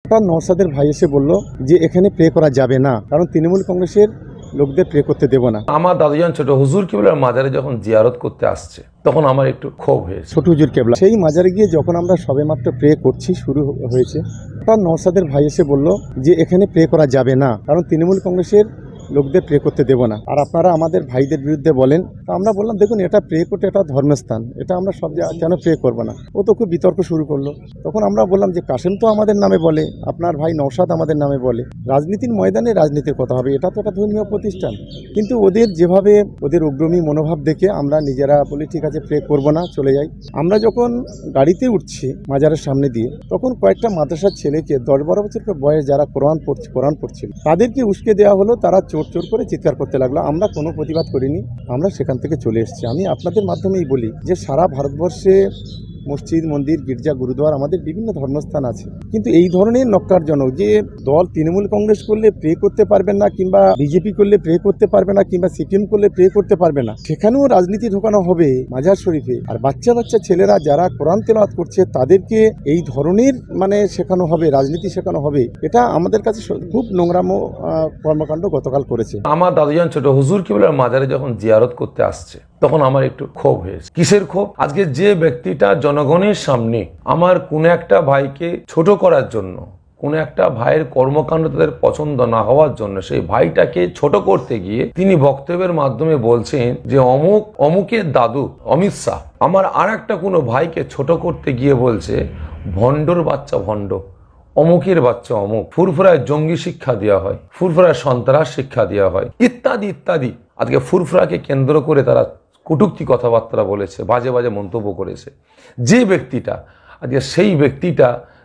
নওশাদের ভাই এসে বলল যে এখানে প্রে করা যাবে না, কারণ তৃণমূল কংগ্রেসের লোকদের প্রে করতে দেব না। আমার দাদুজান ছোট হুজুর কেবলার মাজারে যখন জিয়ারত করতে আসছে তখন আমার একটু ক্ষোভ হয়েছে। ছোট হুজুর কেবলা সেই মাজারে গিয়ে যখন আমরা সবেমাত্র প্রে করছি শুরু হয়েছে, নওশাদের ভাই এসে বলল যে এখানে প্রে করা যাবে না, কারণ তৃণমূল কংগ্রেসের লোকদের প্রে করতে দেব না। আর আপনারা আমাদের ভাইদের বিরুদ্ধে বলেন। তো আমরা বললাম দেখুন এটা প্রে করতে, এটা ধর্মস্থান, এটা আমরা সব কেন প্রে করবো না। ও তো খুব বিতর্ক শুরু করলো। তখন আমরা বললাম যে কাসেম তো আমাদের নামে বলে, আপনার ভাই নওশাদ আমাদের নামে বলে, রাজনীতির ময়দানে রাজনীতির কথা হবে, এটা তো একটা ধর্মীয় প্রতিষ্ঠান। কিন্তু ওদের যেভাবে ওদের অগ্রণী মনোভাব দেখে আমরা নিজেরা বলি ঠিক আছে প্রে করবো না, চলে যাই। আমরা যখন গাড়িতে উঠছি মাজারের সামনে দিয়ে, তখন কয়েকটা মাদ্রাসার ছেলেকে 10-12 বছর বয়স যারা কোরআন পড়ছিল তাদেরকে উস্কে দেওয়া হলো। তারা চোর করে চিৎকার করতে লাগলো। আমরা কোনো প্রতিবাদ করিনি, আমরা সেখান থেকে চলে এসেছি। আমি আপনাদের মাধ্যমেই বলি যে সারা ভারতবর্ষে মসজিদ, মন্দির, গির্জা, গুরুদ্বার, আমাদের বিভিন্ন ধর্মস্থান আছে, কিন্তু এই ধরনের নক্কারজনক যে দল তৃণমূল কংগ্রেস করলে প্রে করতে পারবে না, কিংবা বিজেপি করলে প্রে করতে পারবে না, কিংবা সিপিএম করলে প্রে করতে পারবে না, সেখানেও রাজনীতি ঢোকানো হবে মাজার শরীফে। আর বাচ্চা বাচ্চা ছেলেরা যারা কোরআন তেলাওয়াত করছে তাদেরকে এই ধরনের শেখানো হবে, রাজনীতি শেখানো হবে। এটা আমাদের কাছে খুব নোংরাম কর্মকাণ্ড গতকাল করেছে। আমার দাদুজান ছোট হুজুর কেবলার মাজারে যখন জিয়ারত করতে আসছে তখন আমার একটু ক্ষোভ হয়েছে। কিসের ক্ষোভ? আজকে যে ব্যক্তিটা জনগণের সামনে আমার কোন একটা ভাইকে ছোট করার জন্য, কোন একটা ভাইয়ের কর্মকাণ্ড তাদের পছন্দ না হওয়ার জন্য সেই ভাইটাকে ছোট করতে গিয়ে তিনি বক্তব্যের মাধ্যমে বলছেন যে অমুকের দাদু অমিত শাহ আমার আর একটা কোনো ভাইকে ছোট করতে গিয়ে বলছে ভণ্ডর বাচ্চা ভণ্ড, অমুকের বাচ্চা অমুক, ফুরফুরায় জঙ্গি শিক্ষা দেওয়া হয়, ফুরফুরায় সন্ত্রাস শিক্ষা দেওয়া হয়, ইত্যাদি ইত্যাদি। আজকে ফুরফুরাকে কেন্দ্র করে তারা কটূক্তি কথাবার্তা বলেছে, বাজে বাজে মন্তব্য করেছে। যে ব্যক্তিটা আজকে সেই ব্যক্তিটা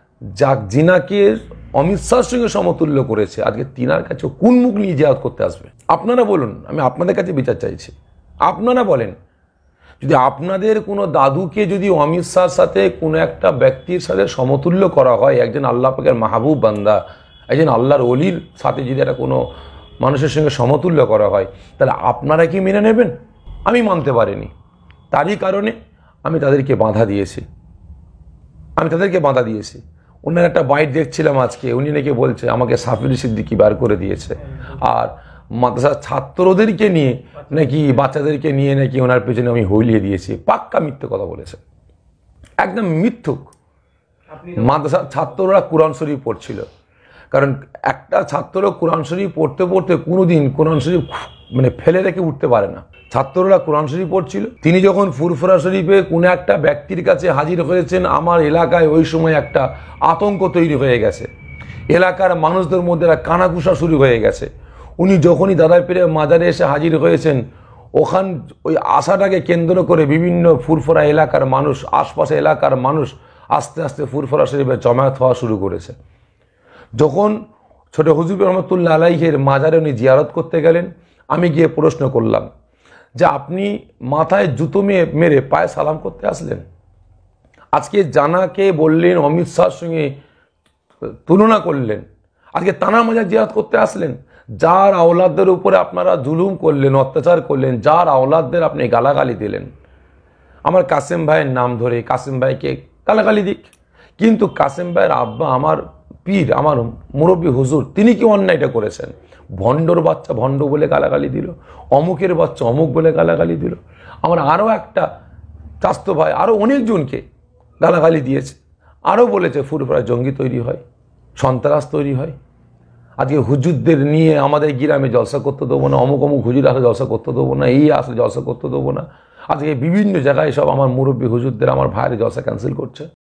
জিনাকে অমিত শাহর সঙ্গে সমতুল্য করেছে, আজকে তিনার কাছে কোন মুখ নিয়ে জিয়ারত করতে আসবে? আপনারা বলুন, আমি আপনাদের কাছে বিচার চাইছি। আপনারা বলেন, যদি আপনাদের কোনো দাদুকে যদি অমিত শাহর সাথে কোনো একটা ব্যক্তির সাথে সমতুল্য করা হয়, একজন আল্লাহ পাকের মাহবুব বান্দা, একজন আল্লাহর ওলির সাথে যদি একটা কোনো মানুষের সঙ্গে সমতুল্য করা হয়, তাহলে আপনারা কি মেনে নেবেন? আমি মানতে পারিনি। তারই কারণে আমি তাদেরকে বাধা দিয়েছি। ওনার একটা বাইট দেখছিলাম আজকে, উনি নাকি বলছে আমাকে সাফির সিদ্দিকি বার করে দিয়েছে, আর মাদ্রাসার ছাত্রদেরকে নিয়ে নাকি বাচ্চাদেরকে নিয়ে নাকি ওনার পেছনে আমি হইলিয়ে দিয়েছি। পাক্কা মিথ্যে কথা বলেছে, একদম মিথ্যুক। মাদ্রাসার ছাত্ররা কোরআন শরীফ পড়ছিল, কারণ একটা ছাত্র কোরআন শরীফ পড়তে পড়তে কোনোদিন কোরআন শরীফ ফেলে রেখে উঠতে পারে না। ছাত্ররা কোরআন শরীফ পড়ছিল। তিনি যখন ফুরফুরা শরীফে কোনো একটা ব্যক্তির কাছে হাজির হয়েছেন, আমার এলাকায় ওই সময় একটা আতঙ্ক তৈরি হয়ে গেছে, এলাকার মানুষদের মধ্যে একটা কানাঘুষা শুরু হয়ে গেছে। উনি যখনই দাদারপীরে মাজারে এসে হাজির হয়েছেন, ওই আশাটাকে কেন্দ্র করে বিভিন্ন ফুরফুরা এলাকার মানুষ, আশপাশে এলাকার মানুষ আস্তে আস্তে ফুরফুরা শরীফে জমায়েত হওয়া শুরু করেছে। যখন ছোট হুজুর রহমতুল্লাহ আলাইহের মাজারে উনি জিয়ারত করতে গেলেন, আমি গিয়ে প্রশ্ন করলাম যে আপনি মাথায় জুতো মেরে পায়ে সালাম করতে আসলেন? আজকে জানাকে বললেন, অমিত শাহর সঙ্গে তুলনা করলেন, আজকে তানা মাজার জিয়ারত করতে আসলেন। যার আওলাদদের উপরে আপনারা জুলুম করলেন, অত্যাচার করলেন, যার আওলাদদের আপনি গালাগালি দিলেন, আমার কাসেম ভাইয়ের নাম ধরে কাসেম ভাইকে গালাগালি দিক, কিন্তু কাসেম ভাইয়ের আব্বা আমার পীর, আমার মুরব্বী হুজুর, তিনি কি অন্যায়টা করেছেন? ভণ্ডর বাচ্চা ভণ্ড বলে গালাগালি দিল, অমুকের বাচ্চা অমুক বলে গালাগালি দিল। আমার আরও একটা চাস্তো ভাই আরও অনেকজনকে গালাগালি দিয়েছে, আরও বলেছে ফুরফুরায় জঙ্গি তৈরি হয়, সন্ত্রাস তৈরি হয়। আজকে হুজুরদের নিয়ে আমাদের গ্রামে জলসা করতে দেবো না, অমুক অমুক হুজুর আসলে জলসা করতে দেবো না, এই আসলে জলসা করতে দেবো না। আজকে বিভিন্ন জায়গায় সব আমার মুরব্বী হুজুরদের, আমার ভাইয়ের জলসা ক্যান্সেল করছে।